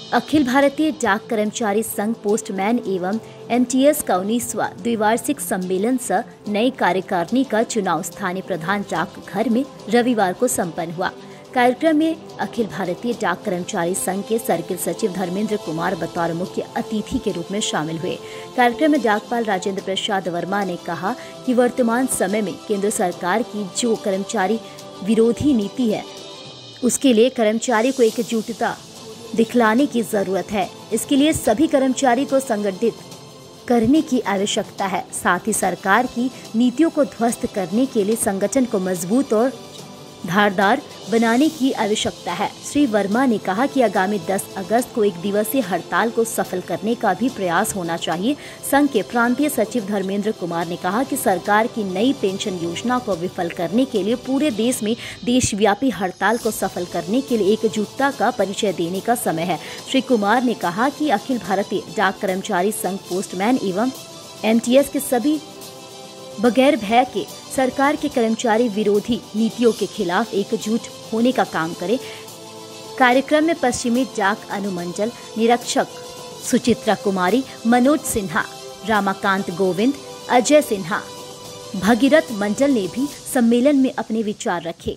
अखिल भारतीय डाक कर्मचारी संघ पोस्टमैन एवं एमटीएस का 19वां द्विवार्षिक सम्मेलन सह नई कार्यकारिणी का चुनाव स्थानीय प्रधान डाकघर में रविवार को संपन्न हुआ। कार्यक्रम में अखिल भारतीय डाक कर्मचारी संघ के सर्किल सचिव धर्मेंद्र कुमार बतौर मुख्य अतिथि के रूप में शामिल हुए। कार्यक्रम में डाकपाल राजेंद्र प्रसाद वर्मा ने कहा कि वर्तमान समय में केंद्र सरकार की जो कर्मचारी विरोधी नीति है, उसके लिए कर्मचारी को एकजुटता दिखलाने की जरूरत है। इसके लिए सभी कर्मचारी को संगठित करने की आवश्यकता है। साथ ही सरकार की नीतियों को ध्वस्त करने के लिए संगठन को मजबूत और धारदार बनाने की आवश्यकता है। श्री वर्मा ने कहा कि आगामी 10 अगस्त को एक दिवसीय हड़ताल को सफल करने का भी प्रयास होना चाहिए। संघ के प्रांतीय सचिव धर्मेंद्र कुमार ने कहा कि सरकार की नई पेंशन योजना को विफल करने के लिए पूरे देश में देशव्यापी हड़ताल को सफल करने के लिए एकजुटता का परिचय देने का समय है। श्री कुमार ने कहा कि अखिल भारतीय डाक कर्मचारी संघ पोस्टमैन एवं एमटीएस के सभी बगैर भय के सरकार के कर्मचारी विरोधी नीतियों के खिलाफ एकजुट होने का काम करे। कार्यक्रम में पश्चिमी डाक अनुमंडल निरीक्षक सुचित्रा कुमारी, मनोज सिन्हा, रामाकांत गोविंद, अजय सिन्हा, भगीरथ मंडल ने भी सम्मेलन में अपने विचार रखे।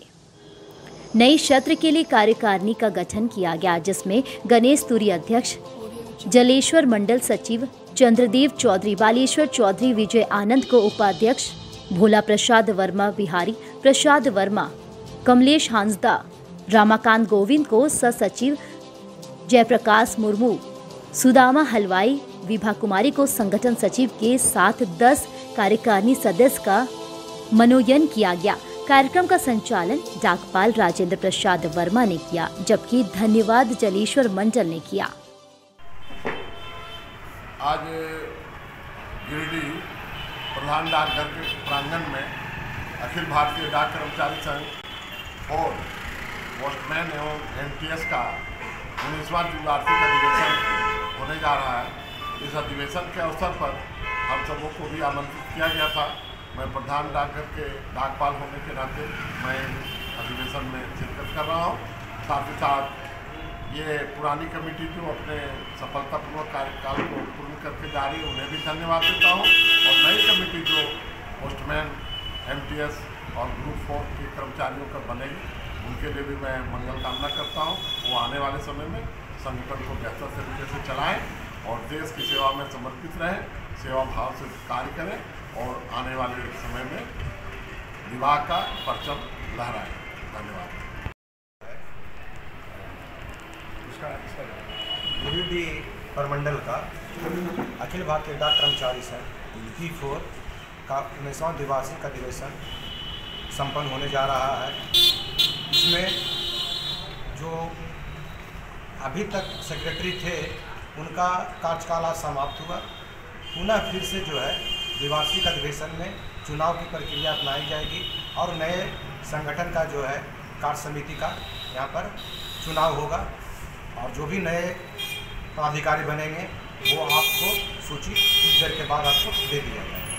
नई सत्र के लिए कार्यकारिणी का गठन किया गया, जिसमें गणेश तुरी अध्यक्ष, जलेश्वर मंडल सचिव, चंद्रदेव चौधरी, बालेश्वर चौधरी, विजय आनंद को उपाध्यक्ष, भोला प्रसाद वर्मा, बिहारी प्रसाद वर्मा, कमलेश हांसदा, रामाकांत गोविंद को सचिव, जयप्रकाश मुर्मू, सुदामा हलवाई, विभा कुमारी को संगठन सचिव के साथ 10 कार्यकारिणी सदस्य का मनोनयन किया गया। कार्यक्रम का संचालन डाकपाल राजेंद्र प्रसाद वर्मा ने किया, जबकि धन्यवाद जलेश्वर मंडल ने किया। आज गिरिडीह प्रधान डाकघर के प्रांगण में अखिल भारतीय डाक कर्मचारी संघ और पोस्टमैन एवं एमटीएस का 19वां द्विवार्षिक अधिवेशन होने जा रहा है। इस अधिवेशन के अवसर पर हम सबों को भी आमंत्रित किया गया था। मैं प्रधान डाकघर के डाकपाल होने के नाते मैं अधिवेशन में शिरकत कर रहा हूँ। साथ ही साथ ये पुरानी कमेटी जो अपने सफलतापूर्वक कार्यकाल को पूर्ण करके जा रही है, उन्हें भी धन्यवाद देता हूँ। और नई कमेटी जो पोस्टमैन, एमटीएस और ग्रुप 4 के कर्मचारियों का बनेगी, उनके लिए भी मैं मंगल कामना करता हूँ। वो आने वाले समय में संगठन को बेहतर तरीके से चलाएं और देश की सेवा में समर्पित रहें, सेवा भाव से कार्य करें और आने वाले समय में विभाग का परचम लहराएं। धन्यवाद। गिरिडीह प्रमंडल का अखिल भारतीय डाक कर्मचारी संघ P4 का 19वां द्विवार्षिक अधिवेशन संपन्न होने जा रहा है। इसमें जो अभी तक सेक्रेटरी थे, उनका कार्यकाल आज समाप्त हुआ। पुनः फिर से जो है द्विवार्षिक अधिवेशन में चुनाव की प्रक्रिया अपनाई जाएगी और नए संगठन का जो है कार्य समिति का यहाँ पर चुनाव होगा और जो भी नए पदाधिकारी बनेंगे वो आपको सूची कुछ देर के बाद आपको दे दिया जाएगा।